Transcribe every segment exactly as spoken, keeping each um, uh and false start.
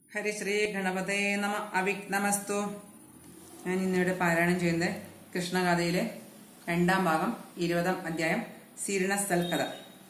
ഹരിശ്രീ ഗണപതേ നമ അവിഘ്നമസ്തു. ഞാൻ ഇന്നിവിടെ പാരായണം ചെയ്യുന്നത് കൃഷ്ണകഥയിലെ രണ്ടാം ഭാഗം ഇരുപതാം അധ്യായം സീരണസ്ഥൽ കഥ.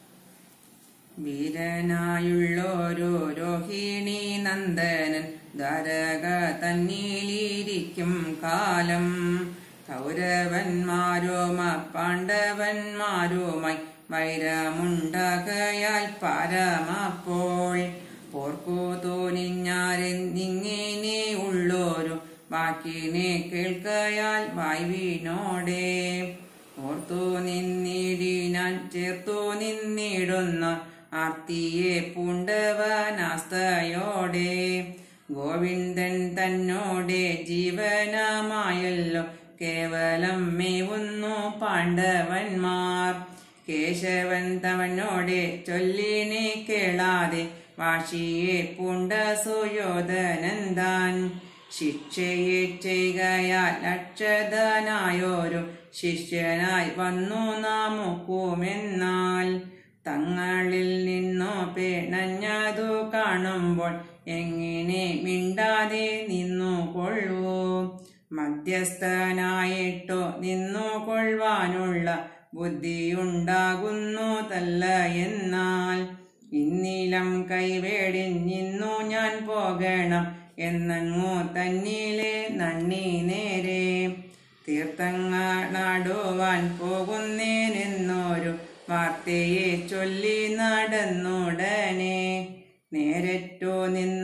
വീരനായുള്ളോരോ രോഹിണി നന്ദനൻ ദ്വാരക തന്നിലിരിക്കും കാലം കൗരവന്മാരോമ പാണ്ഡവന്മാരുമായി വൈരമുണ്ടാകയാൽ പരമപ്പോൾ പോർക്കു തോന്നിഞ്ഞാരെന്നിങ്ങനെ ഉള്ളോരു വാക്കിനെ കേൾക്കയാൽ വായ്വിനോടെ ഓർത്തു നിന്നിടിനാൻ ചേർത്തു നിന്നിടുന്ന ആർത്തിയെ പൂണ്ടവനാസ്തയോടെ ഗോവിന്ദൻ തന്നോടെ ജീവനമായല്ലോ കേവലം മേവുന്നു പാണ്ഡവന്മാർ. കേശവൻ തവനോടെ ചൊല്ലിനെ കേളാതെ വാശിയെ പൂണ്ട സുയോധനന്താൻ ശിക്ഷയെ ചെയ്കയാൽ ലക്ഷതനായോരു ശിഷ്യനായി വന്നു നാമുക്കുമെന്നാൽ തങ്ങളിൽ നിന്നോ പിണഞ്ഞതു കാണുമ്പോൾ എങ്ങനെ മിണ്ടാതെ നിന്നുകൊള്ളൂ. മധ്യസ്ഥനായിട്ടോ നിന്നുകൊള്ളുവാനുള്ള ബുദ്ധിയുണ്ടാകുന്നു തല്ല എന്നാൽ ഇന്നിലം കൈവേടിഞ്ഞിന്നു ഞാൻ പോകണം എന്നങ്ങു തന്നിലെ നന്ദി നേരെ തീർത്ഥങ്ങളാടുവാൻ പോകുന്നേനെന്നൊരു വാർത്തയെ ചൊല്ലി നടന്നുടനെ നേരറ്റു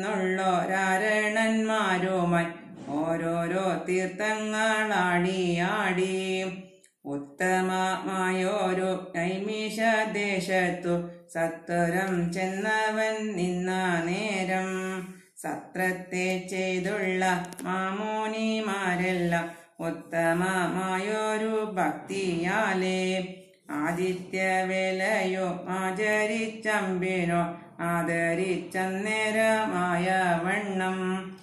നിന്നുള്ളോരാരണന്മാരുമായി ഓരോരോ തീർത്ഥങ്ങളാടിയാടി ഉത്തമമായോരു നൈമിഷദേശത്തു സത്വരം ചെന്നവൻ നിന്ന നേരം സത്രത്തെ ചെയ്തുള്ള മാമോനിമാരെല്ലാം ഉത്തമമായൊരു ഭക്തിയാലേ ആദിത്യവേലയോ ആചരിച്ചമ്പിനോ ആദരിച്ചന്നേരമായ വണ്ണം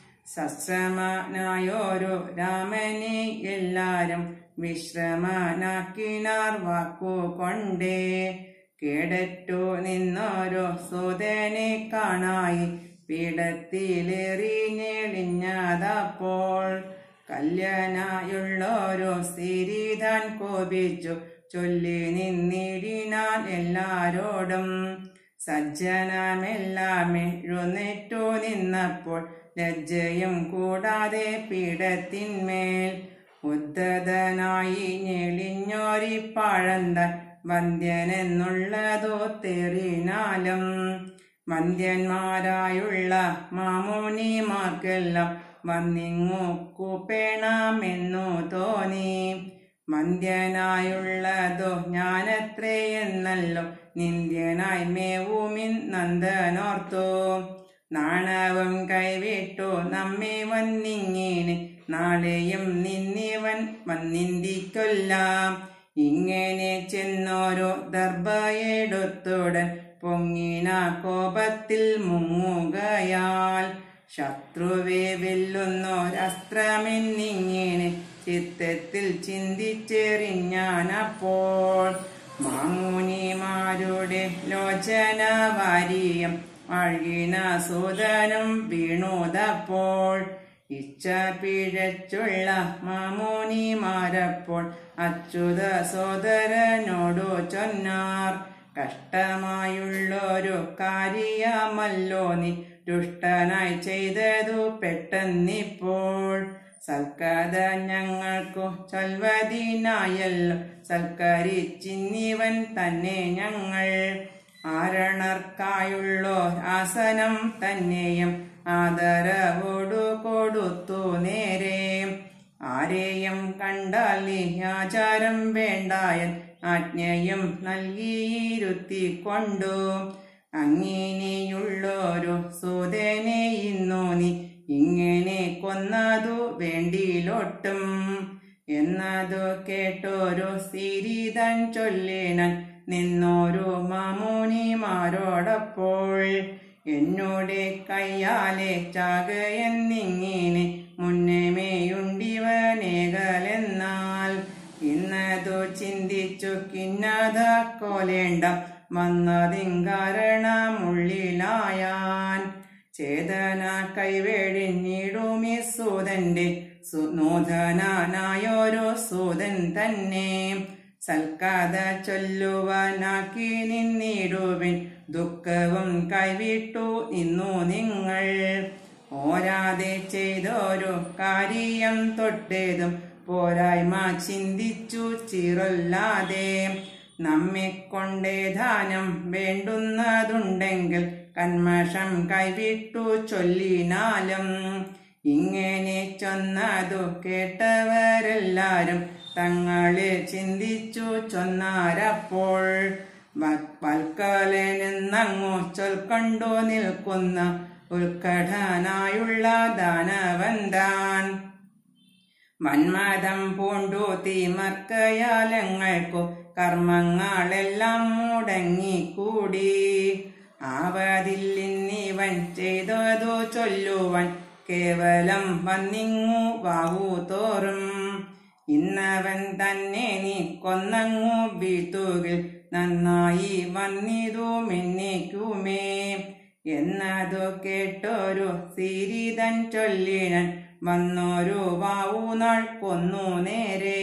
സശ്രമനായോരു രാമനെ എല്ലാരും വിശ്രമനാക്കിനാർ വാക്കുകൊണ്ടേ കേടറ്റു നിന്നോരോ സൂതനെ കാണായി പീഠത്തിലേറി ഞെളിഞ്ഞതപ്പോൾ കല്യാണായുള്ളോരോ സിരിതാൻ കോപിച്ചു ചൊല്ലി നിന്നിടിനാൻ എല്ലാരോടും. സജ്ജനമെല്ലാം എഴുന്നേറ്റു നിന്നപ്പോൾ ലജ്ജയും കൂടാതെ പീഠത്തിന്മേൽ ഉദ്ധതനായി ഞെളിഞ്ഞോരിപ്പാഴന്താൻ വന്ധ്യനെന്നുള്ളതോ തെറിനാലും വന്ധ്യന്മാരായുള്ള മാമോനിമാർക്കെല്ലാം വന്നിങ്ങു കൂപ്പേണമെന്നു തോന്നി. വന്ധ്യനായുള്ളതോ ഞാനത്രയെന്നല്ലോ നിന്ദ്യനായി മേവുമിൻ നന്ദനോർത്തു. നാണവും കൈവിട്ടു നമ്മെ വന്നിങ്ങനെ നാളെയും നിന്നിവൻ വന്നിന്തിക്കൊല്ലാം. ഇങ്ങനെ ചെന്നോരോ ദർഭയെടുത്തുടൻ പൊങ്ങിന കോപത്തിൽ മുങ്ങുകയാൽ ശത്രുവെ വെല്ലുന്നോരസ്ത്രമെന്നിങ്ങനെ ചിത്തത്തിൽ ചിന്തിച്ചെറിഞ്ഞാനപ്പോൾ മാമുനിമാരുടെ ലോചന വാരിയം അഴുകിന സൂതനും വീണുതപ്പോൾ ഇച്ഛ പിഴച്ചുള്ള മാമുനിമാരപ്പോൾ അച്യുത സോദരനോടു ചൊന്നാർ കഷ്ടമായുള്ളൊരു കാര്യമല്ലോ നീ ദുഷ്ടനായി ചെയ്തതു പെട്ടെന്നിപ്പോൾ സൽക്കഥ ഞങ്ങൾക്കു ചൊൽവതിനായല്ലോ സൽക്കരിച്ചിന്നിവൻ തന്നെ ഞങ്ങൾ ആരണർക്കായുള്ളോ ആസനം തന്നെയും ആദരവോടു കൊടുത്തു നേരെ ആരെയും കണ്ടാൽ ഈ ആചാരം വേണ്ടായൻ ആജ്ഞയും നൽകിയിരുത്തിക്കൊണ്ടു അങ്ങനെയുള്ളൊരു സൂതനെ ഇന്നു നീ ഇങ്ങനെ കൊന്നതു വേണ്ടിയിലൊട്ടും എന്നതു കേട്ടോരു സിരിതാൻ ചൊല്ലിനാൻ നിന്നോരു മാമുനിമാരോടപ്പോൾ എന്നോടെ കയ്യാലെ ചാകയെന്നിങ്ങനെ മുന്നമേയുണ്ടിവനേകലെന്നാൽ ഇന്നതു ചിന്തിച്ചു കിന്നത കോലേണ്ട വന്നതിൻ കാരണമുള്ളിലായാൻ ചേതന കൈവേഴിഞ്ഞിടുമീ സൂതന്റെ നൂതനായോരോ സൂതൻ തന്നെ സൽക്കഥ ചൊല്ലുവാനാക്കി നിന്നിടുവിൻ ദുഃഖവും കൈവിട്ടു നിന്നു നിങ്ങൾ ഓരാതെ ചെയ്തൊരു കാര്യം തൊട്ടേതും പോരായ്മ ചിന്തിച്ചു ചിറല്ലാതെ നമ്മെ കൊണ്ടേ ദാനം വേണ്ടുന്നതുണ്ടെങ്കിൽ കന്മഷം കൈവിട്ടു ചൊല്ലിനാലും ഇങ്ങനെ ചൊന്നതു കേട്ടവരെല്ലാരും തങ്ങളെ ചിന്തിച്ചു ചൊന്നാരപ്പോൾ വൽക്കലനെന്നങ്ങു ചൊൽക്കൊണ്ടു നിൽക്കുന്ന ഉത്കടനായുള്ള ദാനവന്താൻ മന്മഥം പൂണ്ടു തീമർക്കയാലങ്ങൾക്കു കർമ്മങ്ങളെല്ലാം മുടങ്ങിക്കൂടി ആവതില്ലിന്നിവൻ ചെയ്തതു ചൊല്ലുവാൻ കേവലം വന്നിങ്ങു വാവു തോറും ഇന്നവൻ തന്നെ നീ കൊന്നങ്ങു വീത്തുകിൽ നന്നായി വന്നിതു മിന്നിക്കുമേ എന്നതു കേട്ടൊരു സിരിതൻ ചൊല്ലിനൻ വന്നൊരു വാവുനാൾ കൊന്നു നേരെ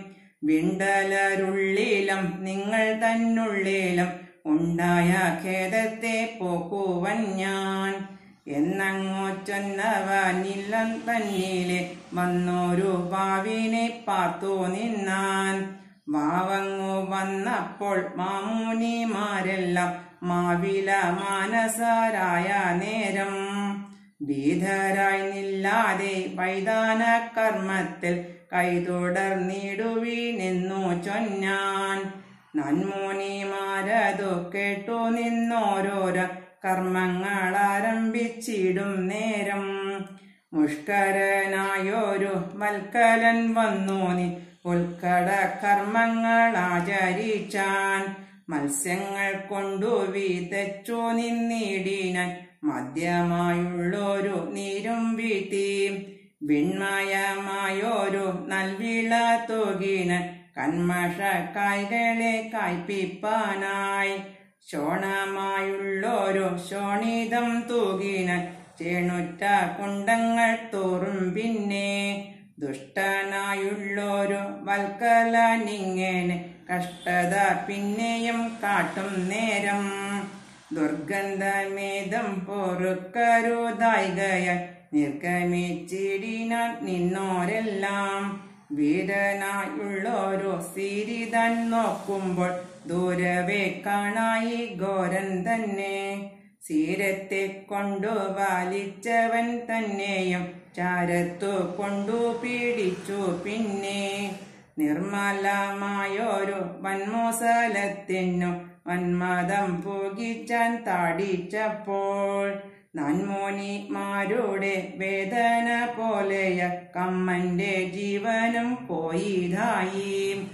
വിണ്ടലരുള്ളിലും നിങ്ങൾ തന്നുള്ളിലും ഉണ്ടായ ഖേദത്തെ പോക്കുവൻ ഞാൻ എന്നങ്ങോ ചൊന്നവനില്ലം തന്നിലെ വന്നൊരു വാവിനെ പാർത്തു നിന്നാൻ വാവങ്ങു വന്നപ്പോൾ മാമുനിമാരെല്ലാം മാവില മാനസരായ നേരം ഭീതരായി നില്ലാതെ വൈദാന കർമ്മത്തിൽ കൈതൊടർന്നിടുവിനെന്നു ചൊന്നാൻ നന്മുനിമാരതു കേട്ടു നിന്നോരോരോ കർമ്മങ്ങൾ ആരംഭിച്ചിടും നേരം മുഷ്കരനായൊരു വൽക്കലൻ വന്നു നീ ഉൽക്കട കർമ്മങ്ങൾ ആചരിച്ചാൻ മത്സ്യങ്ങൾ കൊണ്ടു വിതച്ചു നിന്നിടിനാൻ മദ്യമായുള്ളൊരു നീരും വീട്ടി വിൺമയമായൊരു നൽവിള തൂകിനാൻ കന്മഷ കായ്കളെ കായ്പിപ്പാനായി ശോണമായുള്ളൊരു ശോണിതം തൂകിനാൻ ചേണുറ്റ കുണ്ടങ്ങൾ തോറും പിന്നെ ദുഷ്ടനായുള്ളൊരു വൽക്കലനിങ്ങനെ കഷ്ടത പിന്നെയും കാട്ടും നേരം ദുർഗന്ധമേദം പൊറുക്കരുതായികയ നിർഗമിച്ചിടിനാൻ നിന്നോരെല്ലാം വീരനായുള്ളൊരു സിരിതൻ നോക്കുമ്പോൾ ദൂരവേ കാണായി ഘോരൻ തന്നെ സീരത്തെ കൊണ്ടു വലിച്ചവൻ തന്നെയും ചാരത്തു കൊണ്ടു പീഡിച്ചു പിന്നെ നിർമ്മലമായൊരു വന്മോസലത്തിനു മന്മഥം പൂകിച്ചാൻ താടിച്ചപ്പോൾ നന്മോനിമാരുടെ വേദന പോലെയ കമ്മന്റെ ജീവനും പോയിതായി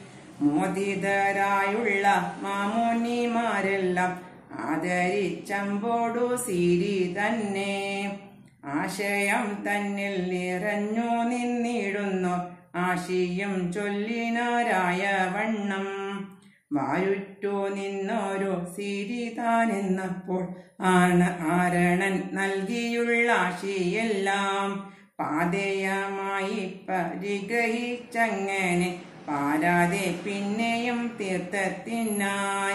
മോദിതരായുള്ള മാമുനിമാരെല്ലാം ആദരിച്ചമ്പോടു സിരി തന്നെ ആശയം തന്നിൽ നിറഞ്ഞു നിന്നിടുന്നു ആശിയും ചൊല്ലിനാരായ വണ്ണം വായുറ്റു നിന്നോരോ സിരി താനെന്നപ്പോൾ ആണ് ആരണൻ നൽകിയുള്ള ആശിയെല്ലാം പാതേയമായി പരിഗ്രഹിച്ചങ്ങനെ പാരാതെ പിന്നെയും തീർത്ഥത്തിനായി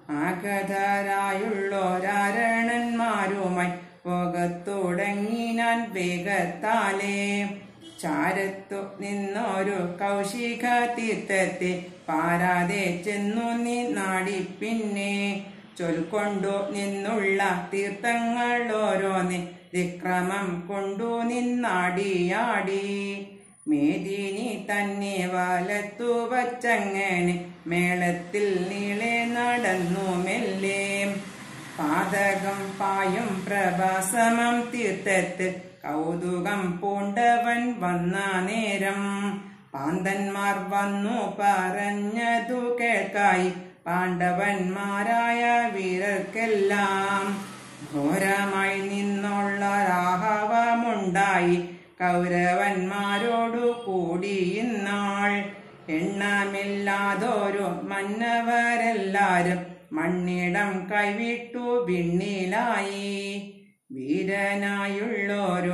ആഗതരായുള്ളോരാരണന്മാരുമായി പോകത്തുടങ്ങിനാൻ വേഗത്താലേ ചാരത്തു നിന്നൊരു കൗശിക തീർത്ഥത്തെ പാരാതെ ചെന്നു നീ നാടി പിന്നെ ചൊൽക്കൊണ്ടു നിന്നുള്ള തീർത്ഥങ്ങൾ ഓരോന്ന് വിക്രമം കൊണ്ടു നിന്നാടിയാടി മേദിനി തന്നെ വലത്തു വച്ചങ്ങനെ മേളത്തിൽ നീളെ നടന്നു മെല്ലെ പാതകം പായും പ്രഭാസമം തീർത്ഥത്തിൽ കൗതുകം പൂണ്ടവൻ വന്ന നേരം പാന്തന്മാർ വന്നു പറഞ്ഞതു കേൾക്കായി പാണ്ഡവന്മാരായ വീരർക്കെല്ലാം ഘോരമായി നിന്നുള്ള രാഹവമുണ്ടായി കൗരവന്മാരോടു കൂടിയിന്നാൾ എണ്ണമില്ലാതൊരു മന്നവരെല്ലാരും മണ്ണിടം കൈവിട്ടു വിണ്ണിലായി വീരനായുള്ളൊരു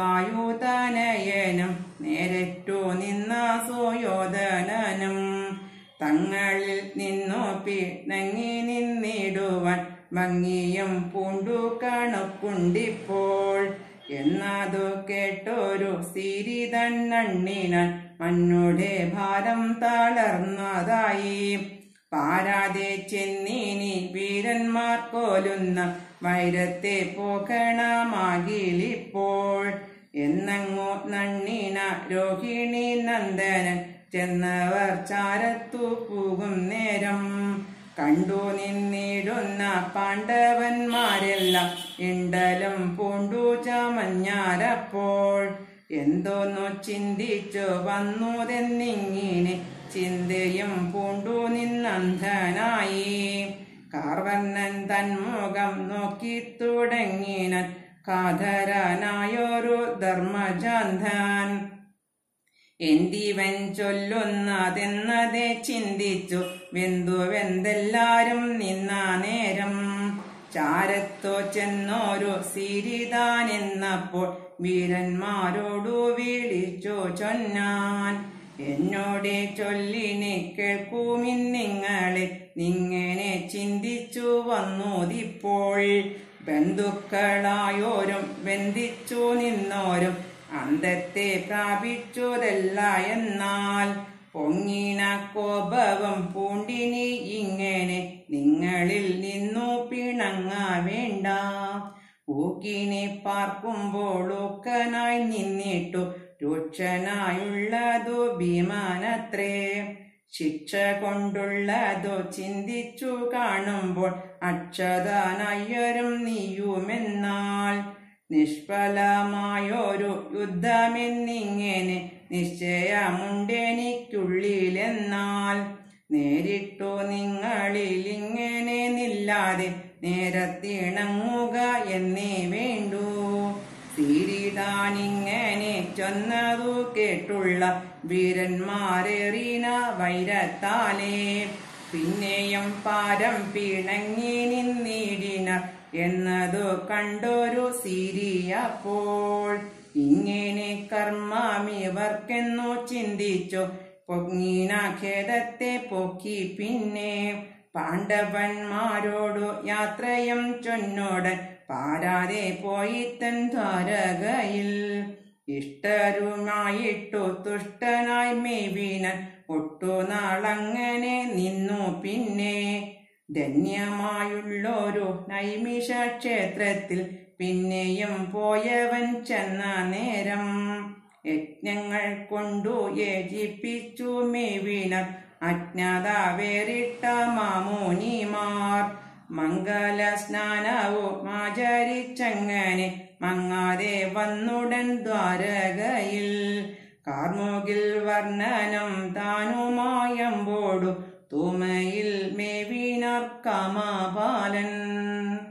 വായുതനയനും നേരറ്റു നിന്ന സുയോധനനും തങ്ങളിൽ നിന്നു പിണങ്ങി നിന്നിടുവാൻ ഭംഗിയും പൂണ്ടു കണക്കുണ്ടിപ്പോൾ. എന്നതു കേട്ടൊരു സിരി തന്നണ്ണിനാൻ മണ്ണുടെ ഭാരം തളർന്നതായി. പാരാതെ ചെന്നിനി വീരന്മാർ കൊല്ലുന്ന വൈരത്തെ പോകണമാകിലിപ്പോൾ. എന്നങ്ങു നണ്ണിന രോഹിണി നന്ദനൻ ചെന്നവർ ചാരത്തു പോകും നേരം കണ്ടു നിന്നിടുന്ന പാണ്ഡവന്മാരെല്ലാം ഇണ്ടലും പൂണ്ടു ചമഞ്ഞാരപ്പോൾ. എന്തോന്നു ചിന്തിച്ചു വന്നുതെന്നിങ്ങിനെ ചിന്തയും പൂണ്ടു നിന്നന്ധനായി. കാർവർണ്ണൻ തന്മുഖം നോക്കി തുടങ്ങിനാൻ കാതരനായൊരു ധർമ്മജാന്തൻ. എന്തിവൻ ചൊല്ലുന്നതെന്നതെ ചിന്തിച്ചു വെന്തുവെന്തെല്ലാരും നിന്ന നേരം. ചാരത്തോ ചെന്നോരു സിരിതാനെന്നപ്പോൾ വീരന്മാരോടു വിളിച്ചു ചൊന്നാൻ. എന്നോടെ ചൊല്ലിനെ കേൾക്കുമിന്നിങ്ങളെ നിങ്ങനെ ചിന്തിച്ചു വന്നോതിപ്പോൾ. ബന്ധുക്കളായോരും ബന്ധിച്ചു നിന്നോരും അന്തത്തെ പ്രാപിച്ചതല്ല എന്നാൽ. പൊങ്ങിന കോപവും പൂണ്ടിനി ഇങ്ങനെ നിങ്ങളിൽ നിന്നു പിണങ്ങ വേണ്ട. ഊക്കിനെ പാർക്കുമ്പോൾ ഊക്കനായി നിന്നിട്ടു രൂക്ഷനായുള്ളതു ഭീമാനത്രേ. ശിക്ഷ കൊണ്ടുള്ളതോ ചിന്തിച്ചു കാണുമ്പോൾ അക്ഷതനായരും നീയുമെന്നാൽ. നിഷ്ഫലമായൊരു യുദ്ധമെന്നിങ്ങനെ നിശ്ചയമുണ്ടെനിക്കുള്ളിലെന്നാൽ. നേരിട്ടു നിങ്ങളിൽ ഇങ്ങനെ നില്ലാതെ നേരത്തിണങ്ങുക എന്നേ വേണ്ടു. സിരിതാനിങ്ങനെ ചൊന്നതു കേട്ടുള്ള വീരന്മാരേറിന വൈരത്താലേ. പിന്നെയും പാരം പിണങ്ങി നിന്നിടിന എന്നതു കണ്ടൊരു സിരിയപ്പോൾ. ഇങ്ങനെ കർമ്മമിവർക്കെന്നു ചിന്തിച്ചു പൊങ്ങിന ഖേദത്തെ പൊക്കി പിന്നെ. പാണ്ഡവന്മാരോടു യാത്രയും ചൊന്നോടൻ പാരാതെ പോയിത്തൻ ദ്വാരകയിൽ. ഇഷ്ടരുമായിട്ടു തുഷ്ടനായി മേവിനൻ ഒട്ടുനാളങ്ങനെ നിന്നു പിന്നെ. ധന്യമായുള്ളൊരു നൈമിഷ ക്ഷേത്രത്തിൽ പിന്നെയും പോയവൻ ചെന്ന നേരം. യജ്ഞങ്ങൾ കൊണ്ടു യജിപ്പിച്ചു മേവിനർ അജ്ഞത വേറിട്ട മാമുനിമാർ. മംഗല സ്നാനവും ആചരിച്ചങ്ങനെ മങ്ങാതെ വന്നുടൻ ദ്വാരകയിൽ. കാർമുകിൽ വർണ്ണനും താനുമായമ്പോടു തൂമയിൽ മേവിനാർ കാമപാലൻ.